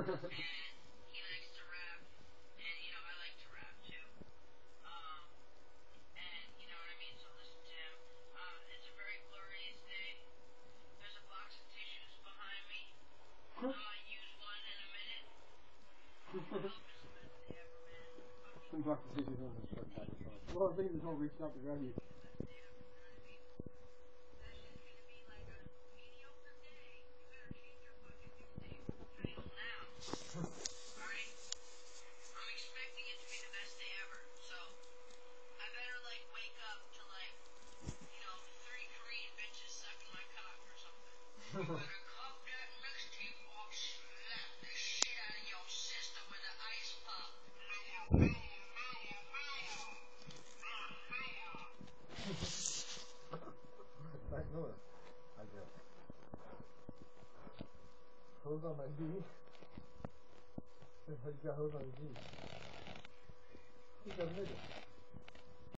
he likes to rap, and I like to rap too. And you know what I mean. So listen to him. It's a very glorious day. There's a box of tissues behind me. I might use one in a minute. It's the best day ever, man. Some box of tissues on the short pack. Well, I think this whole reached out to grab you. You better cop that mixtape or slap the shit out of your sister with an ice pop. Back north, I guess. Hose on my D. How you got hose on your D? Who's that nigga?